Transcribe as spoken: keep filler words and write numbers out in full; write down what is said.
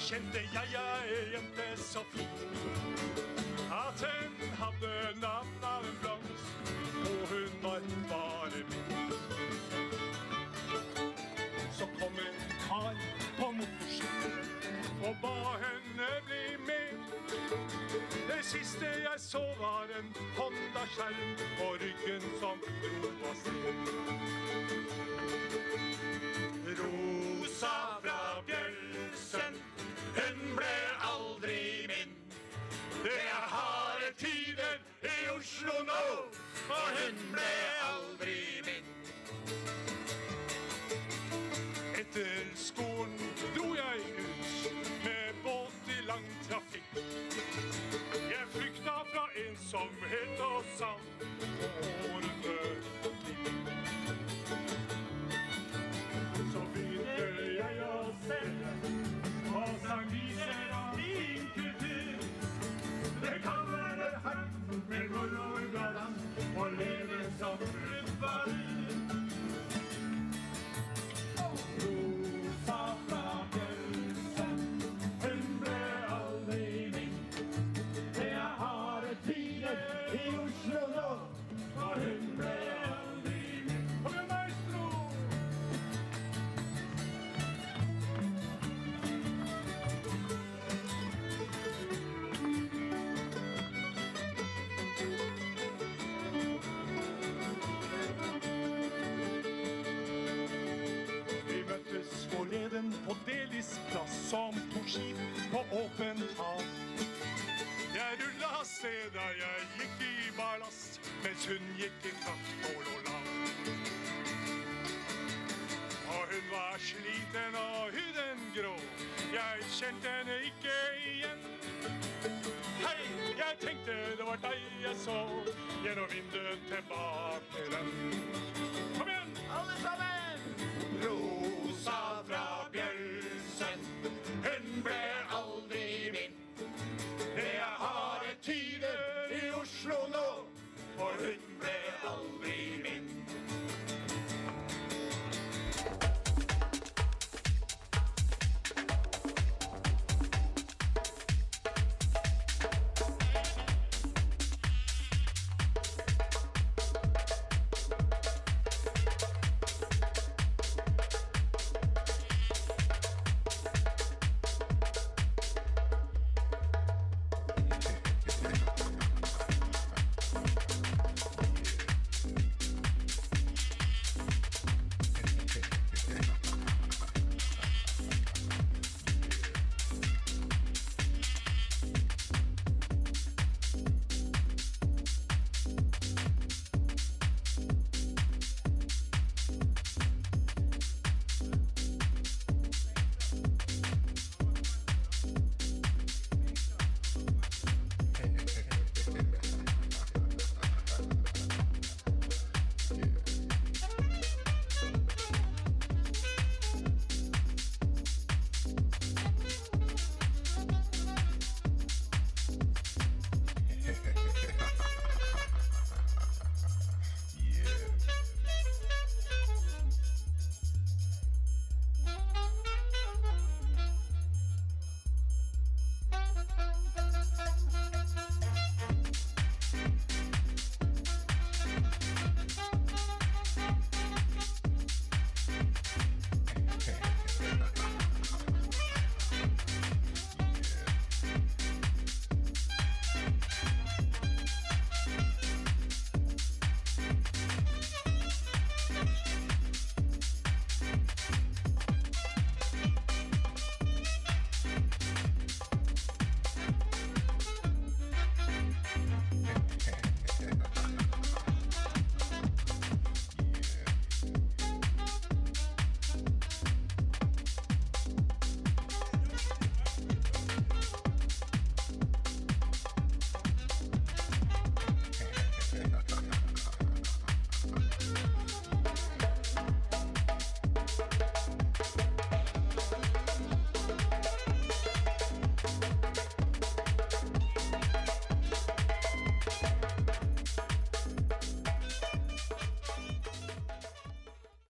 kjente jeg ei jente så fin at hun hadde navn av en blomst, og hun var bare min. Så kom en kar på motorsykkel og ba henne bli med. Det siste jeg så var en Honda-skjerm på ryggen som dro av sted. Rosa fra Bjølsen, hun ble aldri min. Det er harde tider i Oslo nå, og hun ble aldri min. Etter skolen dro jeg ut med båt i lang trafikk. Jeg flykta fra ensomhet og savn og årene liv. Så begynte jeg å selge og sang viser av min kultur. Det kan være hardt med moro i bladet og leve som trubadur. Rosa fra Bjølsen, hun ble aldri min. Det er harde tider i Oslo nå, og hun ble aldri min. Kom igjen, maestro! Forleden på Delis plass som to skip på åpent hav. Jeg rullet av sted da jeg gikk i ballast, mens hun gikk i kraftmål og lav. Og hun var sliten og huden grå, jeg kjente henne ikke igjen. Hei, jeg tenkte det var deg jeg så, gjennom vinduet tilbake den.